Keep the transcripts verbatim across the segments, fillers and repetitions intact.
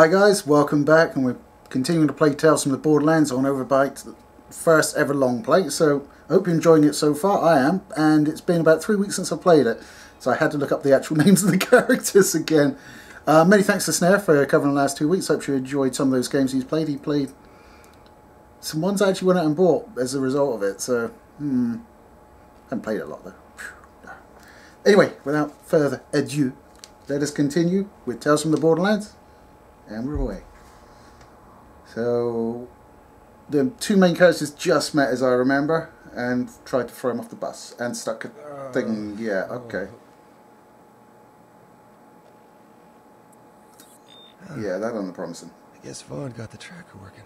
Hi guys, welcome back, and we're continuing to play Tales from the Borderlands on Overbite, the first ever long play. So I hope you're enjoying it so far. I am, and it's been about three weeks since I played it, so I had to look up the actual names of the characters again. Uh, many thanks to Snare for covering the last two weeks. Hope you enjoyed some of those games he's played. He played some ones I actually went out and bought as a result of it, so hmm, haven't played it a lot though. Anyway, without further ado, let us continue with Tales from the Borderlands. And we're away. So the two main characters just met, as I remember, and tried to throw him off the bus and stuck a thing. Yeah, okay. Yeah, that wasn't promising. I guess Vaughn got the tracker working.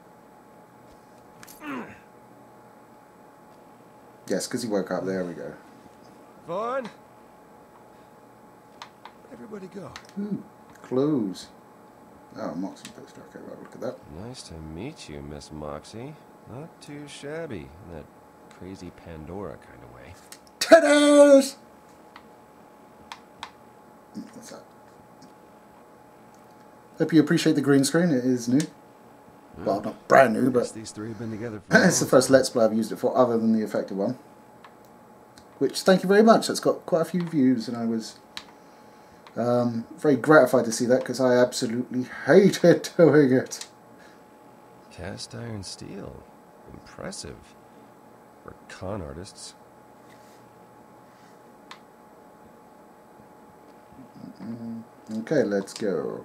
Yes, because he woke up. There we go. Vaughn? Where'd everybody go? Ooh, clues. Oh, Moxie poster. Okay, right, look at that. Nice to meet you, Miss Moxie. Not too shabby in that crazy Pandora kind of way. Tennis! What's that? Hope you appreciate the green screen. It is new. Mm. Well, not brand new, but these three have been together for it's the first Let's Play I've used it for, other than the affected one. Which, thank you very much. That's got quite a few views, and I was Um, very gratified to see that, because I absolutely hated doing it. Cast iron steel. Impressive. For con artists. Okay, let's go.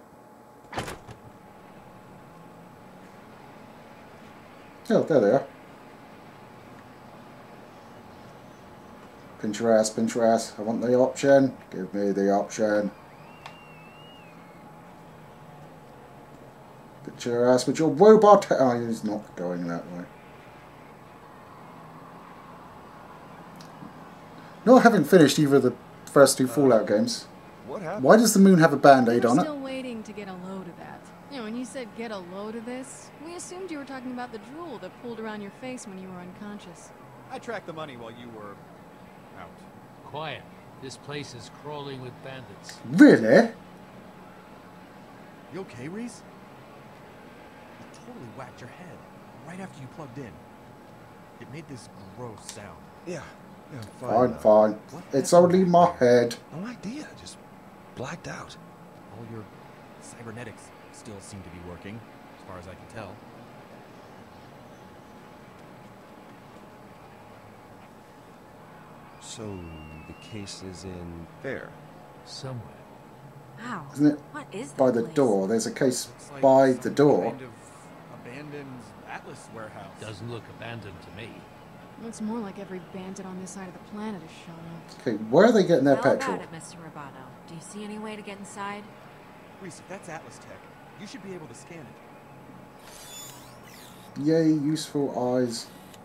Oh, there they are. Pinch your ass, pinch your ass. I want the option. Give me the option. Pinch your ass with your robot. Oh, he's not going that way. Not having finished either of the first two Fallout games. What happened? Why does the moon have a band-aid on We're it? still waiting to get a load of that. You know, when you said get a load of this, we assumed you were talking about the drool that pooled around your face when you were unconscious. I tracked the money while you were out. Quiet. This place is crawling with bandits. Really? You okay, Reese? You totally whacked your head right after you plugged in. It made this gross sound. Yeah. Yeah, fine. Fine, now. fine. What It's happened? only my head. No idea. Just blacked out. All your cybernetics still seem to be working, as far as I can tell. So, the case is in there. Somewhere. Wow. Isn't it What is that by the place? door? There's a case Looks like by some the door. kind of abandoned Atlas warehouse. Doesn't look abandoned to me. Looks more like every bandit on this side of the planet has shown up. Okay, where are they getting their How petrol? about it, Mister Roboto? Do you see any way to get inside? Reese, if that's Atlas tech, you should be able to scan it. Yay, useful eyes.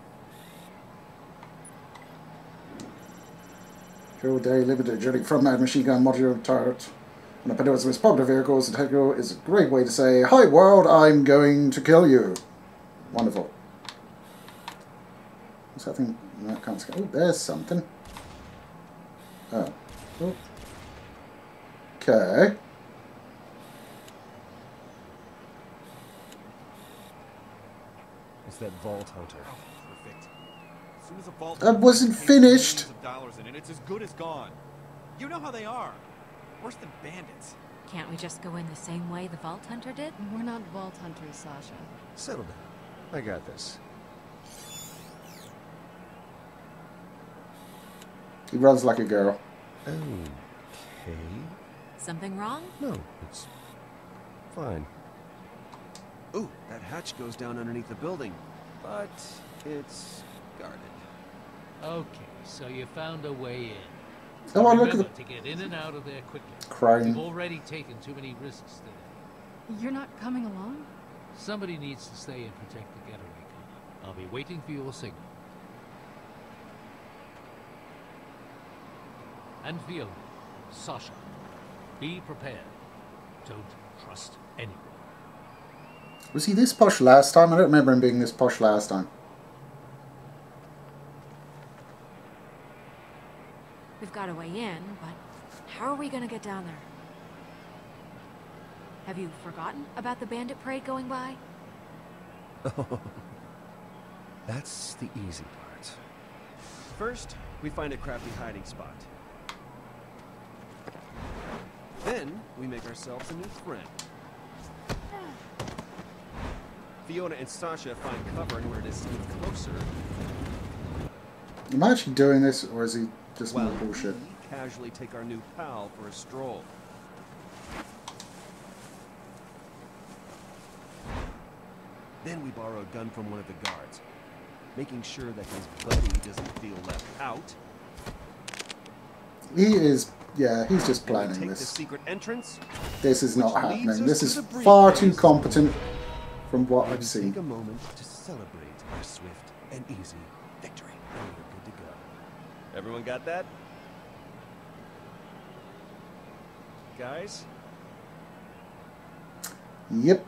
Fuel day, limited journey from mad machine gun modular turret. One of Pandora's most popular vehicles, the Tegro is a great way to say, "Hi world, I'm going to kill you." Wonderful. What's that thing? No, I can't scan. Oh, there's something. Oh. Oh. Okay. It's that Vault Hunter. Oh, perfect. As soon as a vault That wasn't contains finished. millions of dollars in it, it's as good as gone. You know how they are. Worse than bandits. Can't we just go in the same way the Vault Hunter did? We're not vault hunters, Sasha. Settle down. I got this. He runs like a girl. Okay. Something wrong? No, it's fine. Ooh, that hatch goes down underneath the building. But it's guarded. Okay, so you found a way in. Oh, well, look at Remember the to get in and out of there quickly. crane. You've already taken too many risks today. You're not coming along? Somebody needs to stay and protect the getaway car. I'll be waiting for your signal. And Fiona, Sasha, be prepared. Don't trust anyone. Was he this posh last time? I don't remember him being this posh last time. We've got a way in, but how are we gonna get down there? Have you forgotten about the bandit parade going by? Oh, that's the easy part. First, we find a crafty hiding spot. Then, we make ourselves a new friend. Fiona and Sasha find cover in order to sneak closer. Am I actually doing this, or is he just While more bullshit? we casually take our new pal for a stroll. Then we borrow a gun from one of the guards, making sure that his buddy doesn't feel left out. He is, yeah, he's just Then we planning take the this. secret entrance. This is not which leads happening. us This to is the far too briefcase. competent from what And I've we seen. take a moment to celebrate our swift and easy victory. And we're good to go. Everyone got that? Guys? Yep.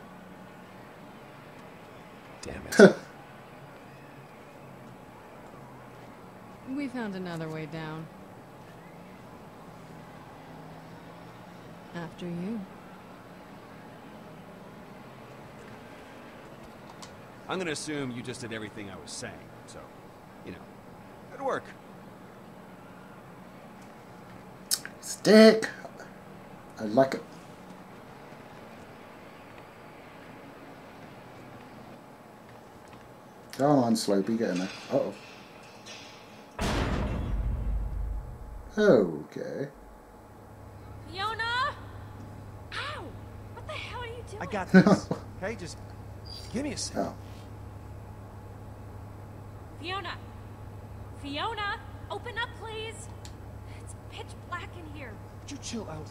Damn it. We found another way down. After you. I'm gonna assume you just did everything I was saying, so, you know, good work. Stick. I like it. Come on, Slopey, get in there. Uh oh. Okay. Fiona! Ow! What the hell are you doing? I got this. Okay, just give me a sec. Oh. Fiona! Fiona! Open up, please! It's pitch black in here. Would you chill out?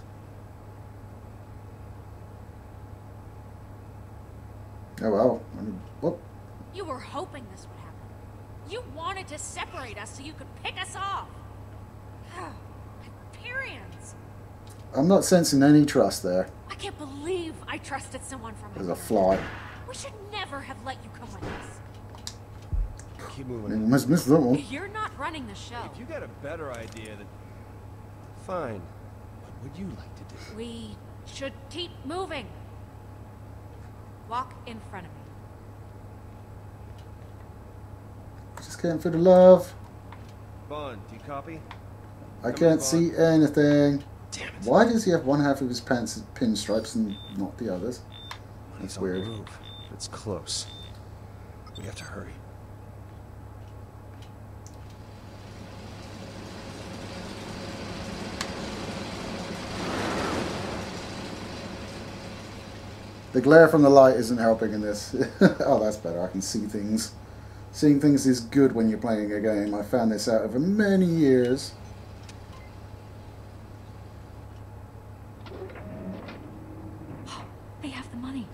Oh well. I mean, whoop. You were hoping this would happen. You wanted to separate us so you could pick us off. Hyperions! I'm not sensing any trust there. I can't believe I trusted someone from There's a Hyperion. fly. We should never have let you come with us. Keep I moving. must miss that one. You're not running the show. If you got a better idea, then Fine. what would you like to do? We should keep moving. Walk in front of me. Just getting for the love. Bond, do you copy? I Come can't on, see anything. Damn it. Why does he have one half of his pants as pinstripes and not the others? He's That's on the weird. move. It's close. We have to hurry. The glare from the light isn't helping in this. Oh, that's better. I can see things. Seeing things is good when you're playing a game. I found this out over many years. They have the money.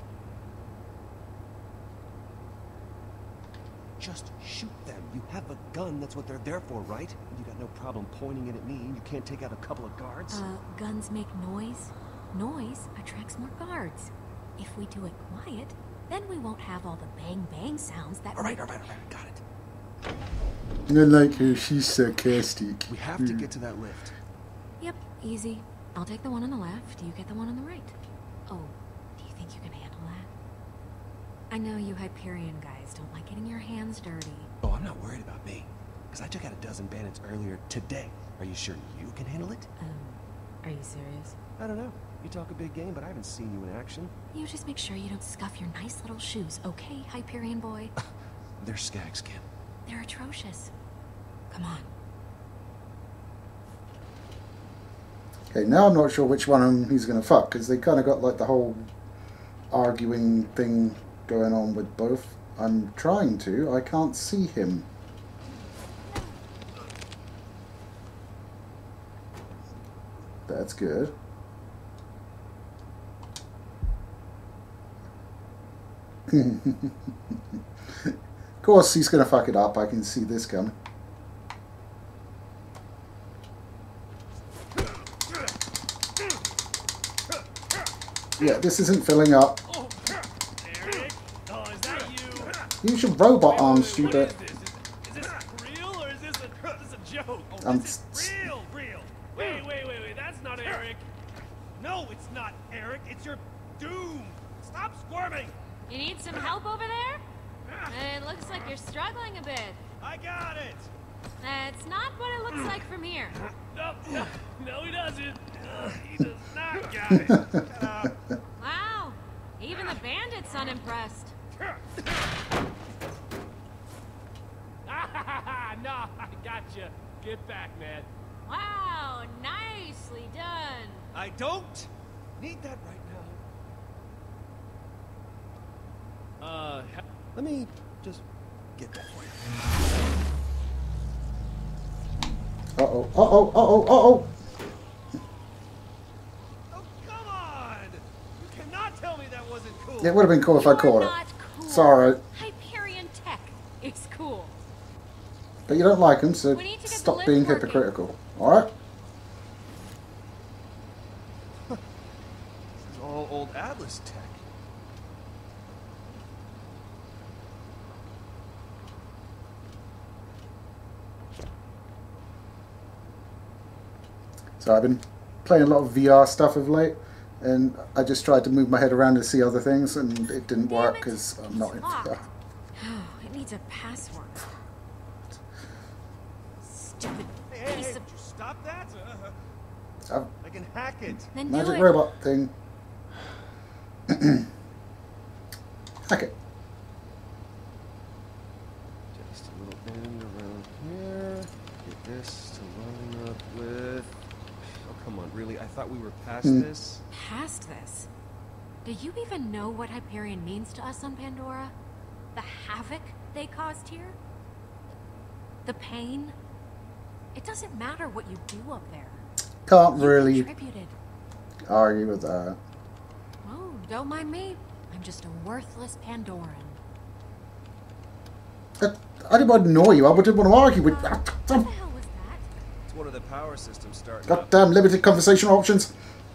Just shoot them. You have a gun. That's what they're there for, right? You got no problem pointing it at me. You can't take out a couple of guards. Uh, guns make noise. Noise attracts more guards. If we do it quiet, then we won't have all the bang bang sounds that all right, make- all right, all right. Got it. I like her. She's sarcastic. We have to get to that lift. Yep, easy. I'll take the one on the left, you get the one on the right. Oh, do you think you can handle that? I know you Hyperion guys don't like getting your hands dirty. Oh, I'm not worried about me. Because I took out a dozen bandits earlier today. Are you sure you can handle it? Um, are you serious? I don't know. You talk a big game, but I haven't seen you in action. You just make sure you don't scuff your nice little shoes, okay, Hyperion boy? They're skag skin. They're atrocious. Come on. Okay, now I'm not sure which one of them he's going to fuck, because they kind of got like the whole arguing thing going on with both. I'm trying to. I can't see him. That's good. Of course he's going to fuck it up. I can see this coming. Yeah, this isn't filling up. Oh, Eric? Oh, is that you? Use your robot Wait, arms, wait, stupid. What is this? Is, is this real or is this a, this a joke? Oh, Um, this is real, real. Wait, wait, wait, wait. That's not Eric. No, it's not Eric. It's your doomed! Stop squirming! You need some help over there? It looks like you're struggling a bit. I got it! That's not what it looks like from here. No, no, no he doesn't. Uh, he does not got it. Shut up. Wow, even the bandit's unimpressed. No, I gotcha. Get back, man. Wow, nicely done. I don't need that right now. Uh, let me just get that for you. Uh-oh, uh-oh, uh-oh, uh-oh. Oh, come on! You cannot tell me that wasn't cool. It would have been cool if I You're caught it. not cool. Sorry. Hyperion Tech is cool. But you don't like them, so We need to get the stop lift being working. hypocritical. Alright? This is all old Atlas tech. So I've been playing a lot of V R stuff of late, and I just tried to move my head around and see other things, and it didn't Damn work it, because I'm not in it's locked. V R. Oh, it needs a password. Stupid Hey, hey, piece hey, of... would you stop that? Uh, So, I can hack it. Then do magic it. robot thing. Hack it. Just a little end around here. Get this to line up with... Oh, come on, really? I thought we were past Hmm. this? Past this. Do you even know what Hyperion means to us on Pandora? The havoc they caused here? The pain? It doesn't matter what you do up there. Can't You really contributed. argue with that. Oh, don't mind me. I'm just a worthless Pandoran. I, I didn't want to annoy you. I didn't want to argue with. Uh, what the hell was that? It's one of the power systems starting up. Goddamn limited conversational options.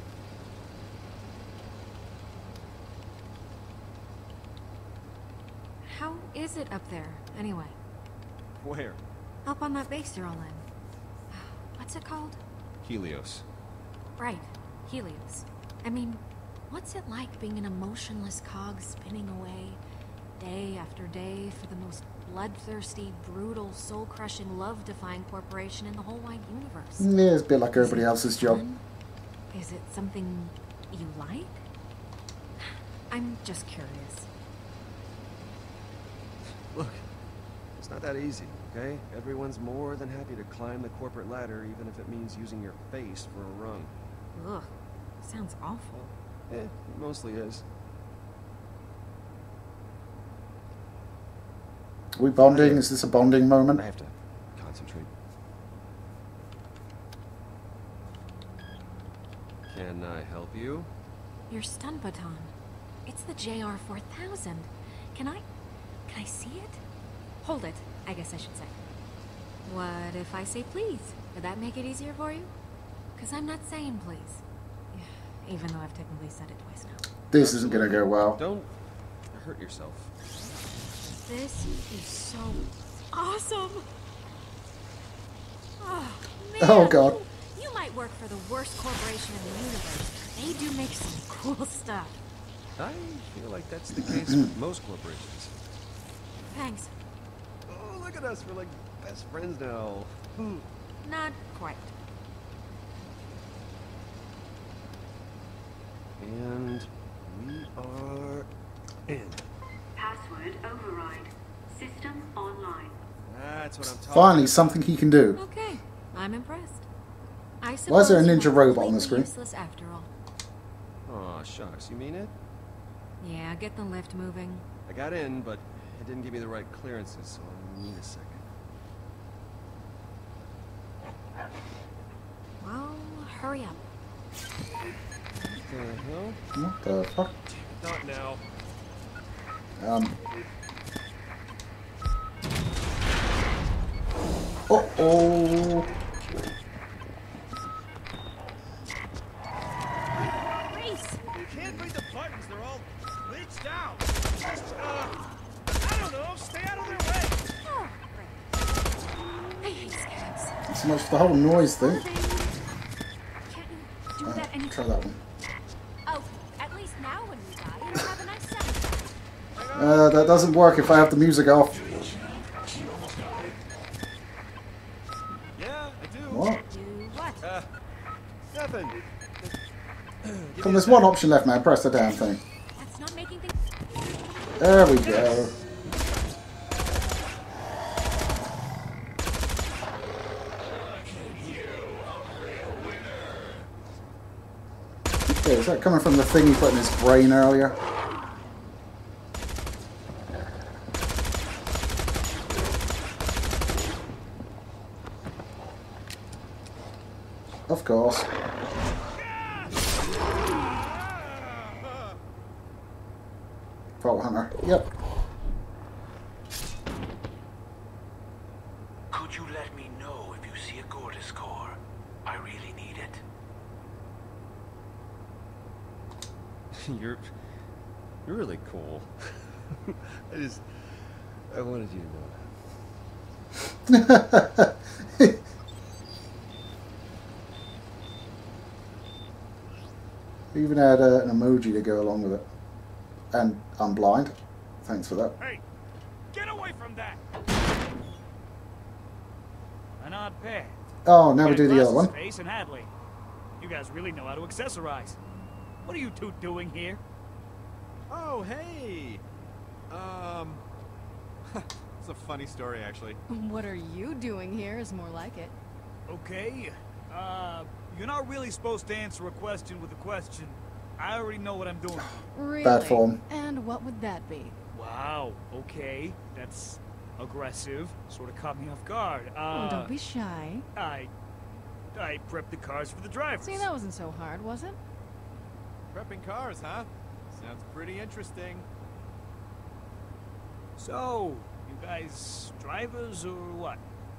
How is it up there, anyway? Where? Up on that base you're all in. What's it called? Helios. Right, Helios. I mean, what's it like being an emotionless cog spinning away, day after day, for the most bloodthirsty, brutal, soul-crushing, love-defying corporation in the whole wide universe? Yeah, it's a bit like Is everybody it else's job. fun? Is it something you like? I'm just curious. Look, it's not that easy, okay? Everyone's more than happy to climb the corporate ladder, even if it means using your face for a rung. Ugh, sounds awful. Eh, it mostly is. Are we bonding? Is this a bonding moment? I have to concentrate. Can I help you? Your stun baton. It's the J R four thousand. Can I... can I see it? Hold it, I guess I should say. What if I say please? Would that make it easier for you? Because I'm not saying please. Even though I've technically said it twice now. This isn't going to go well. Don't hurt yourself. This is so awesome! Oh, man. Oh, God. You might work for the worst corporation in the universe. They do make some cool stuff. I feel like that's the case with most corporations. Thanks. Oh, look at us. We're like best friends now. Hmm. Not quite. And we are in. Password override. System online. That's what I'm talking Finally, about. something he can do. Okay, I'm impressed. I Why is there a suppose you ninja were robot on the completely screen? Useless after all. Aw, shucks. You mean it? Yeah, get the lift moving. I got in, but it didn't give me the right clearances, so I need a second. Well, hurry up. What the hell? What the fuck? Not now. Um. Uh oh. Reese! You can't read the buttons. They're all glitched out. Just, uh, I don't know. Stay out of their way. Oh, great. I hate scabs. Not so much for the whole noise thing. Can't you do Uh, that any try that one. Oh, at least now when Uh, that doesn't work if I have the music off. Yeah, I do. What? Do what? Uh, nothing. Come, there's one option left, man. Press the damn thing. That's not making things... There we go. Okay, is that coming from the thing he put in his brain earlier? Of course. Vault Hunter. Yep. Could you let me know if you see a Gortys core? I really need it. You're... You're really cool. I just... I wanted you to know that. Even had uh, an emoji to go along with it. And I'm blind. Thanks for that. Hey, get away from that! An odd pair. Oh, now we do the other one. Space and Hadley. You guys really know how to accessorize. What are you two doing here? Oh, hey! Um... it's a funny story, actually. What are you doing here is more like it. Okay. Uh, you're not really supposed to answer a question with a question. I already know what I'm doing. Really? Bad form. And what would that be? Wow, okay. That's aggressive. Sort of caught me off guard. Uh, Oh, don't be shy. I... I prepped the cars for the drivers. See, that wasn't so hard, was it? Prepping cars, huh? Sounds pretty interesting. So, you guys drivers or what?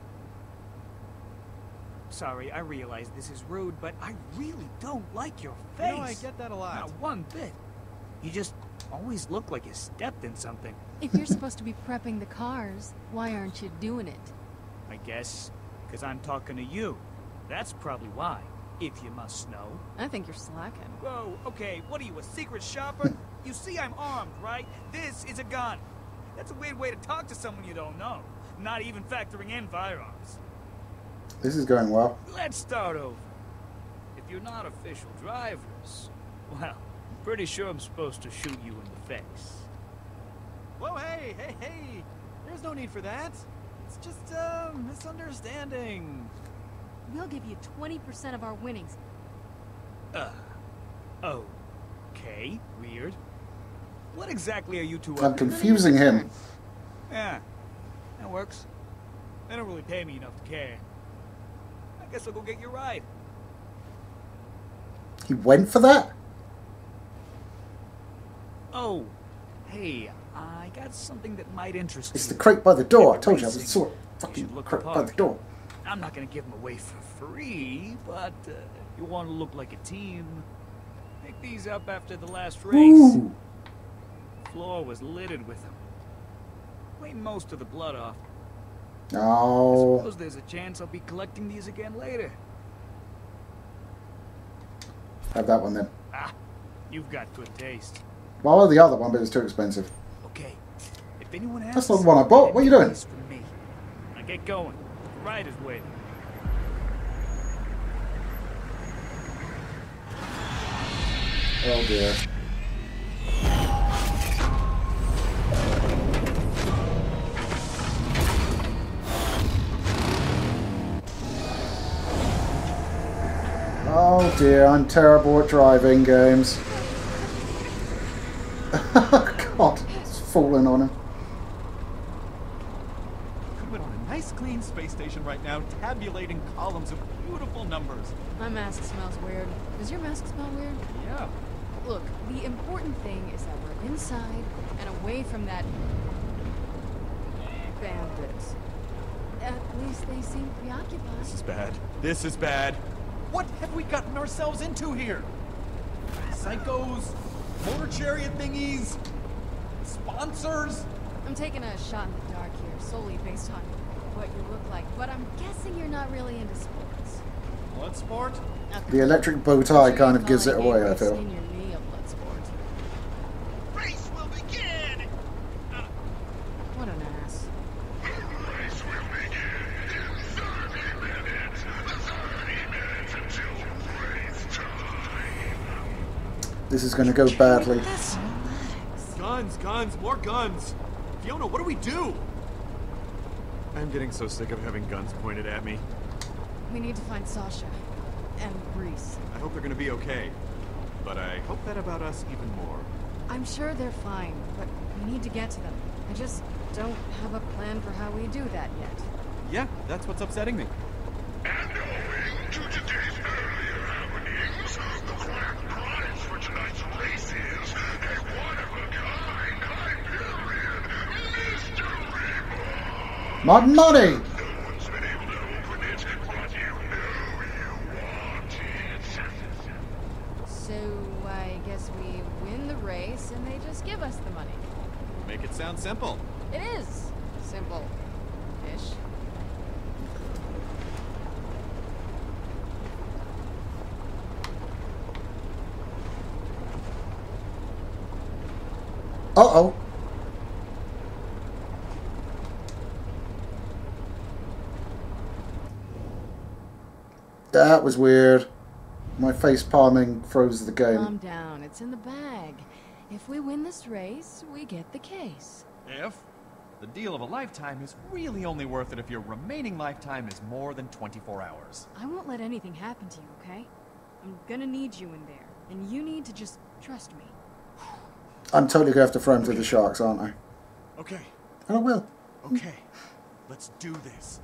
Sorry, I realize this is rude, but I really don't like your face. You know, I get that a lot. Not one bit. You just always look like you stepped in something. If you're supposed to be prepping the cars, why aren't you doing it? I guess, because I'm talking to you. That's probably why, if you must know. I think you're slacking. Whoa, okay, what are you, a secret shopper? You see I'm armed, right? This is a gun. That's a weird way to talk to someone you don't know, not even factoring in firearms. This is going well. Let's start over. If you're not official drivers, well, I'm pretty sure I'm supposed to shoot you in the face. Whoa, hey, hey, hey! There's no need for that. It's just a misunderstanding. We'll give you twenty percent of our winnings. Uh, okay, weird. What exactly are you two I'm up to? confusing him. Yeah, that works. They don't really pay me enough to care. I guess I'll go get your ride. He went for that? Oh, hey, I got something that might interest It's you. the crate by the door. I told you I Racing. was sort of You fucking should look crate the by part. the door. I'm not gonna give them away for free, but uh, you want to look like a team. Pick these up after the last race. Ooh. The floor was littered with them. Cleaned most of the blood off. I Oh. suppose there's a chance I'll be collecting these again later. Have that one then. Ah, you've got good taste. Well, the other one, but it's too expensive. Okay, if anyone asks... That's not the one I bought. What are you doing? it's from me. Now get going. The ride is waiting. Oh dear. Oh dear, I'm terrible at driving games. God, it's falling on him. We're on a nice clean space station right now, tabulating columns of beautiful numbers. My mask smells weird. Does your mask smell weird? Yeah. Look, the important thing is that we're inside and away from that bandit. At least they seem preoccupied. This is bad. This is bad. What have we gotten ourselves into here? Psychos? Motor chariot thingies? Sponsors? I'm taking a shot in the dark here, solely based on what you look like, but I'm guessing you're not really into sports. Blood sport? Okay. The electric bow tie kind of gives it away, I feel. Senior knee a blood sport. Race will begin! pass. The race will begin in thirty minutes. thirty minutes until race time. This is going to go badly. Guns, guns, more guns. Fiona, what do we do? I'm getting so sick of having guns pointed at me. We need to find Sasha. And Reese. I hope they're gonna be okay. But I hope that about us even more. I'm sure they're fine, but we need to get to them. I just don't have a plan for how we do that yet. Yeah, that's what's upsetting me. And owing to today's earlier happenings, the grand prize for tonight's race is a one-of-a-kind Hyperion mystery box. My money! No one's been able to open it, but you know you want it. So, I guess we win the race and they just give us the money. Make it sound simple. It is simple-ish. Uh-oh. That was weird. My face palming froze the game. Calm down, it's in the bag. If we win this race, we get the case. If? The deal of a lifetime is really only worth it if your remaining lifetime is more than twenty-four hours. I won't let anything happen to you, okay? I'm gonna need you in there, and you need to just trust me. I'm totally going to have to throw him to the sharks, aren't I? Okay. And I will. Okay. Let's do this.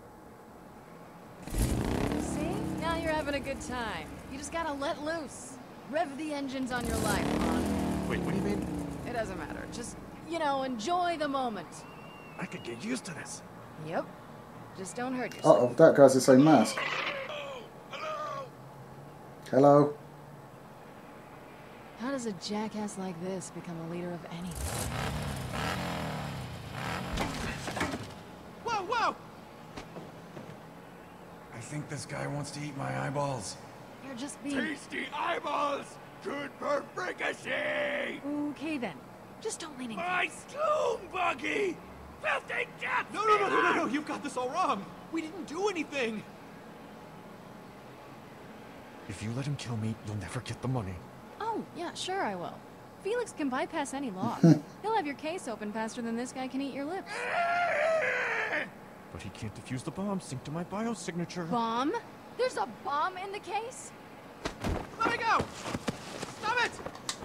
See? Now you're having a good time. You just gotta let loose. Rev the engines on your life, Ron. Wait, what do you mean? It doesn't matter. Just, you know, enjoy the moment. I could get used to this. Yep. Just don't hurt yourself. Uh-oh, that guy's the same mask. Hello? Hello? How does a jackass like this become a leader of anything? Whoa, whoa! I think this guy wants to eat my eyeballs. You're just being... Tasty eyeballs! Good for fricassee! Okay then. Just don't lean in. My sloom buggy! Filthy cat! No, no, no, no, no, no! You've got this all wrong! We didn't do anything! If you let him kill me, you'll never get the money. Oh, yeah, sure I will. Felix can bypass any law. He'll have your case open faster than this guy can eat your lips. But he can't defuse the bomb synced to my biosignature. Bomb? There's a bomb in the case? Let me go! Stop it!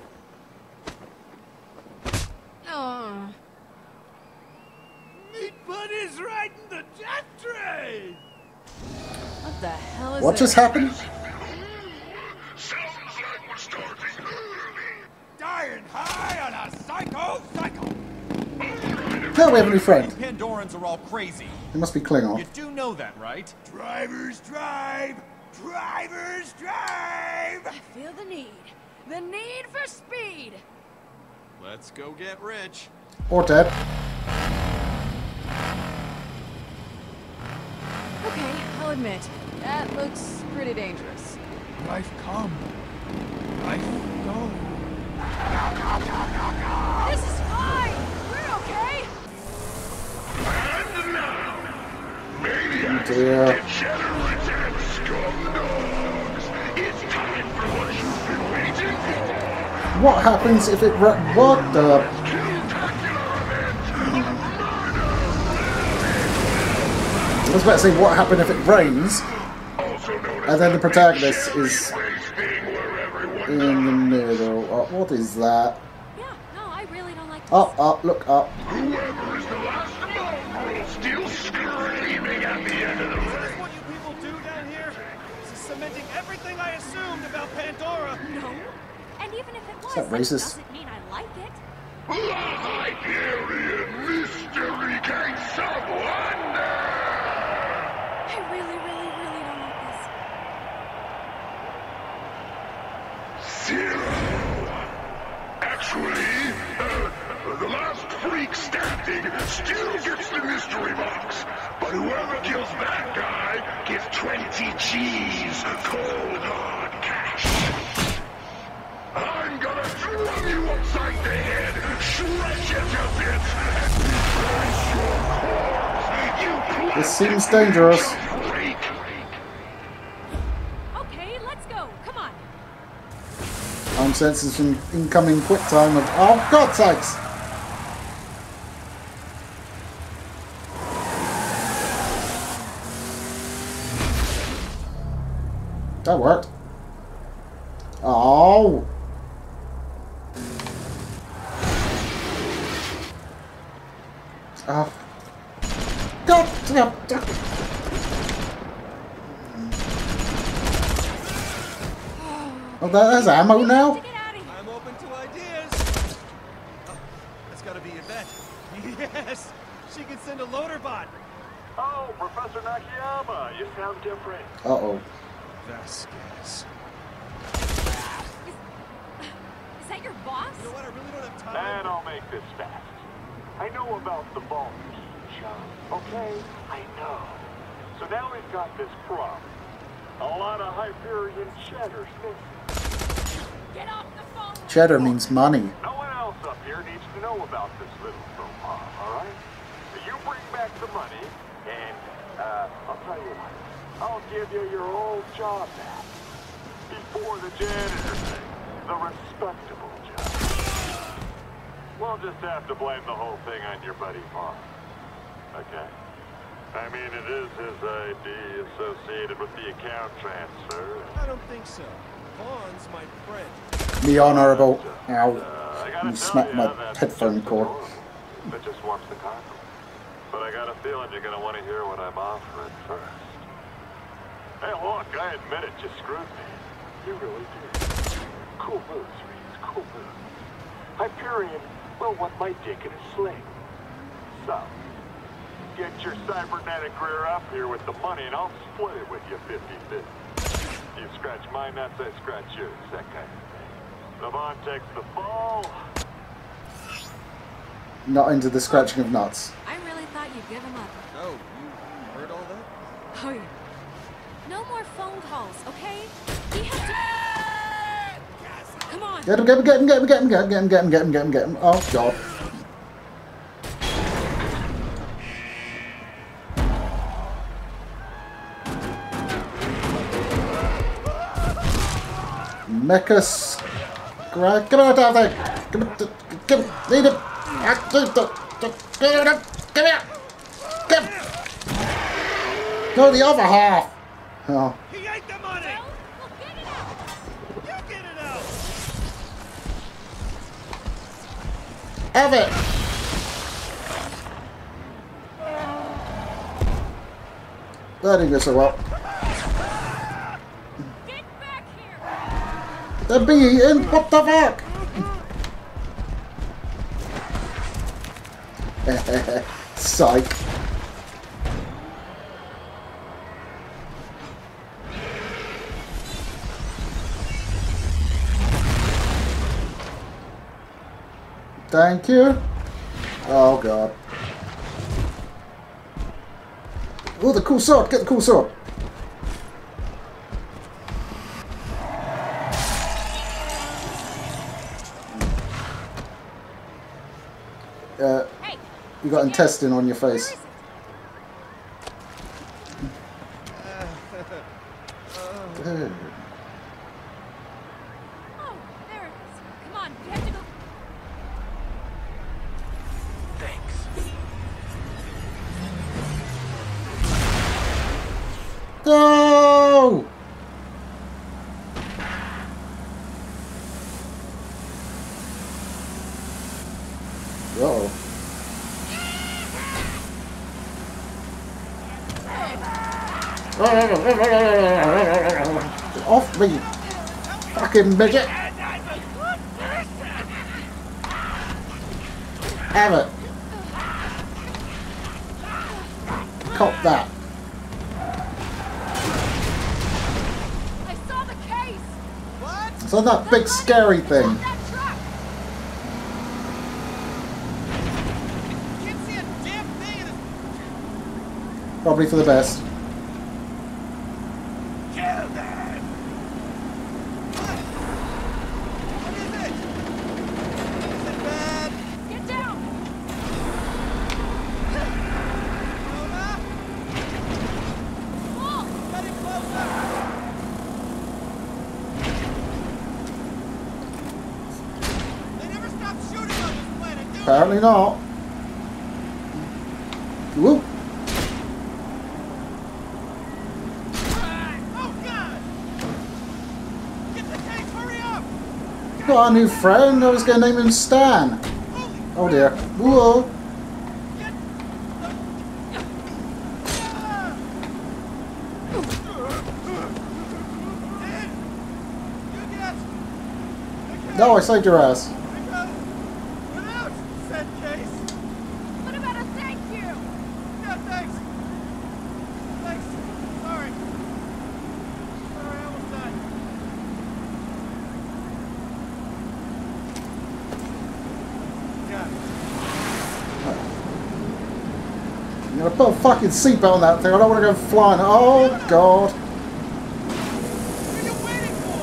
Oh. Meat Bud is riding the death train! What the hell is What this? just happened? Sounds like we're starting early. Dying high on a psycho cycle! No, we have a new friend. Pandorans are all crazy. It must be Klingon. You do know that, right? Drivers drive! Drivers drive! I feel the need. The need for speed! Let's go get rich. Or dead. Okay, I'll admit, that looks pretty dangerous. Life come. Life go. This is fine! We're okay! And now, maniacs, Oh dear. degenerates, and scum dogs. It's time for what you've been waiting for. What happens if it... Ra what the... I was about to say, what happened if it rains, and then the protagonist is in the middle. Oh, what is that? Yeah, no, I really don't like this. Up, up, look up. Whoever is the last mongrel still screaming at the end of the Is this race. what you people do down here? This is cementing everything I assumed about Pandora! No. And even if it was, that that racist? doesn't mean I like it. The Hyperion Mystery Case of Wonder! I really, really, really don't like this. Zero. Actually, uh, the last freak standing still gets the mystery box. But whoever kills that guy gets twenty G's cold hard cash. I'm gonna drum you upside the head, shred you to bits, and replace your This seems dangerous. Okay, let's go. Come on. I'm sensing some incoming quick time of. Oh, God's sakes! That worked. Oh! Oh. God! God! God. Oh, there's ammo now? I'm open to ideas. Oh, that's gotta be Yvette. Yes! She can send a loader bot. Oh, Professor Nakayama, you sound different. Uh-oh. Vasquez. Is that your boss? You know what? I really don't have time. And I'll make this fast. I know about the vault key, John. Okay? I know. So now we've got this problem. A lot of Hyperion cheddar's missing. Get off the phone. Cheddar means money. No one else up here needs to know about this little faux pas, alright? You bring back the money, and, uh, I'll tell you what. I'll give you your old job back. Before the janitor thing. The respectable job. We'll just have to blame the whole thing on your buddy Vaughn. Okay? I mean, it is his I D associated with the account transfer. I don't think so. Vaughn's my friend. The honourable. Ow. Uh, I gotta You tell smacked you, my that's headphone cord. That just warms the condom. But I got a feeling you're gonna want to hear what I'm offering first. Hey, look, I admit it, you screwed me. You really did. Cool moves, Reeves, cool moves. Hyperion will want my dick in a sling. So, get your cybernetic rear up here with the money and I'll split it with you fifty fifty. You scratch my nuts, I scratch yours, that kind of thing. Levon takes the fall. Not into the scratching of nuts. I really thought you'd give him up. Oh, you heard all that? Oh, yeah. No more phone calls, okay? We have to... Come on. Get him, get him, get him, get him, get him, get him, get him, get him, get him, get him, get him. Oh, God. Mecha Scrag. Get out of there! Give it, give it, need it! Give it up! Give it up! Give it! No, the other half! Oh. He ate the money! Well, we'll get it out! You get it out! Have it! That didn't go so well. Get back here! They're being eaten! What the fuck? Psych. Thank you. Oh God. Oh, the cool sword. Get the cool sword. Uh, Hey, you got intestine on your face. Good. oh, there it is. Come on, we have to go. No! Uh-oh. Off me, fucking midget! Have it! Cop that! I saw the case! What? So that big scary thing. That truck! Can't see a damn thing in this... Probably for the best. Kill them! What is it? Is it bad? Get down! Rhoda? Apparently not. Whoop. Oh God! Get the case, hurry up! Got a new friend. I was going to name him Stan. Oh dear. Whoa. No, I saved your ass. Without said case. What about a thank you? Yeah, thanks. Thanks. Sorry. Sorry, I almost died. Yeah. I'm gonna put a fucking seatbelt on that thing. I don't want to go flying. Oh God. What are you waiting for?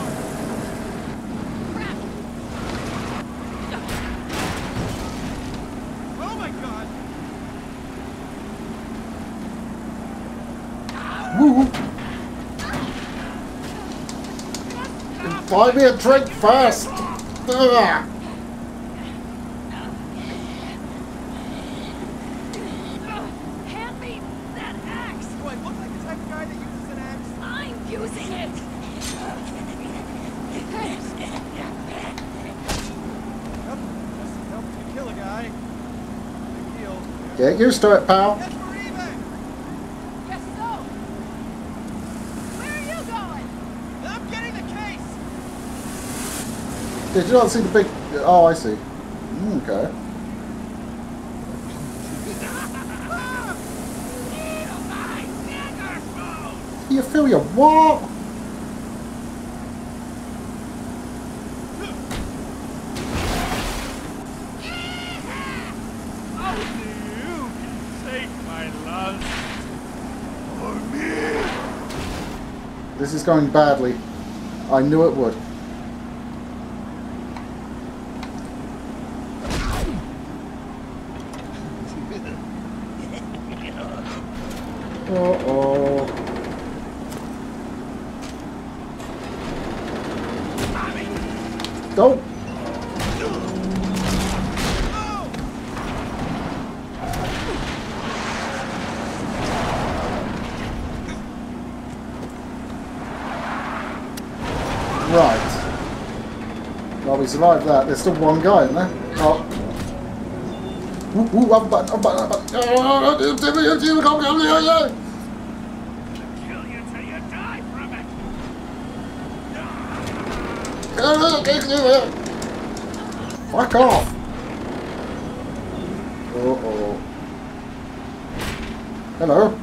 Oh my God. Woo. Buy me a drink first. Ugh. Hand me that axe! Do I look like the type of guy that uses an axe? I'm using it! Yep. Just helps you kill a guy. Big deal. Get used to it, pal. Yes, we're even. Guess so! Where are you going? I'm getting the case. Did you not see the big... Oh, I see. Okay. You feel your what? You can take my love. This is going badly. I knew it would. Uh-oh. Go! Right. Well, we survived that. There's still one guy in there. Oh. Ooh, ooh, up button, up button, up button. Oh, do, do, do, do, go, go, go, go. Kill you till you die from it. Fuck off! Uh-oh. Hello?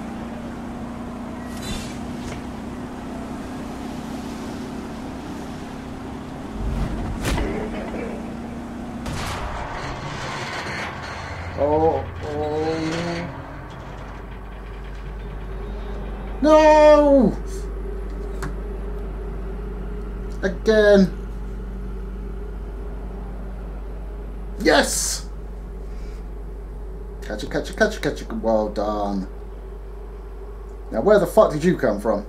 Oh, oh. No! Again. Yes! Catch it, catch it, catch it, catch it. Well done. Now, where the fuck did you come from?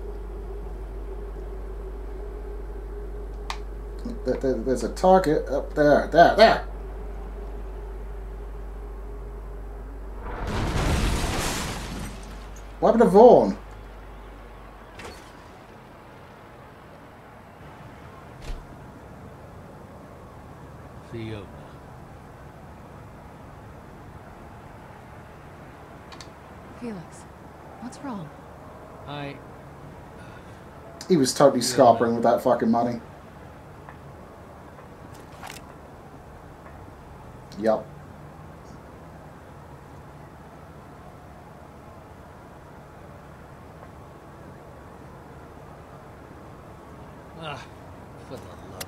There, there, there's a target up there. There, there! What happened to Vaughn? Fiona. Felix, what's wrong? I... He was totally scarpering with that fucking money. Yup. Ah, for the love of...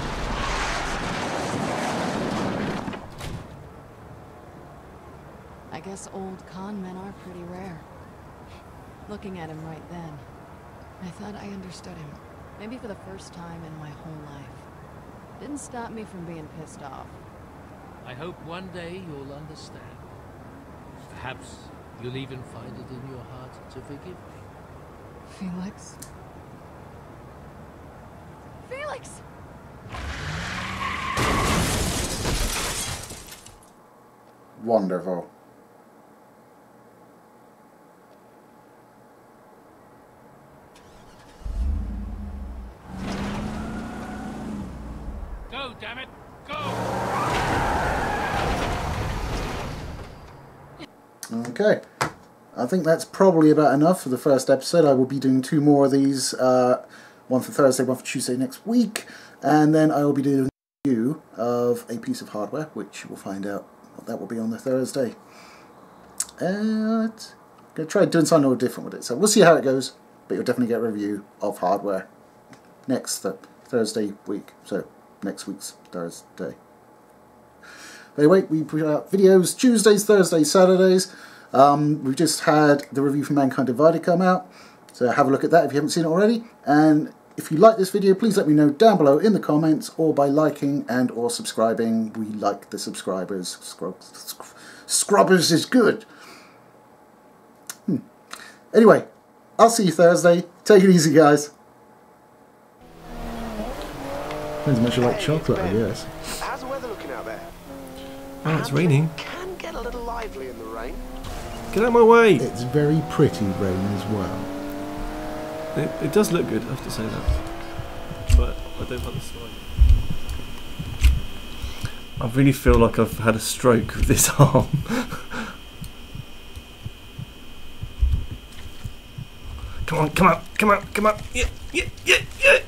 I guess old con men are pretty rare. Looking at him right then, I thought I understood him. Maybe for the first time in my whole life. Didn't stop me from being pissed off. I hope one day you'll understand. Perhaps you'll even find it in your heart to forgive me. Felix? Felix! Wonderful. Go, damn it! Go! Okay. I think that's probably about enough for the first episode. I will be doing two more of these, uh, one for Thursday, one for Tuesday next week, and then I will be doing a review of a piece of hardware, which we'll find out what that will be on the Thursday. And I'm going to try doing something a little different with it, so we'll see how it goes, but you'll definitely get a review of hardware next th Thursday week, so next week's Thursday. But anyway, we put out videos Tuesdays, Thursdays, Saturdays. Um, we've just had the review for Mankind Divided come out, so have a look at that if you haven't seen it already. And if you like this video, please let me know down below in the comments, or by liking and or subscribing. We like the subscribers. Scrub Scrubbers is good. Hmm. Anyway, I'll see you Thursday. Take it easy, guys. Depends how much you like chocolate, I guess. How's the weather looking out there? Oh, it's raining. Can get a little lively in the rain. Get out of my way! It's very pretty rain as well. It, it does look good, I have to say that. But I don't like the slide. I really feel like I've had a stroke with this arm. Come on, come on, come on, come on. Yeah, yeah, yeah, yeah.